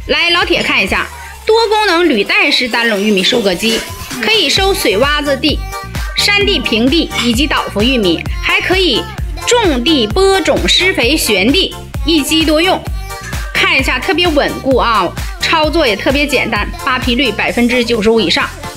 来，老铁看一下，多功能履带式单垄玉米收割机，可以收水洼子地、山地、平地以及倒伏玉米，还可以种地、播种、施肥、旋地，一机多用。看一下，特别稳固啊，操作也特别简单，扒皮率95%以上。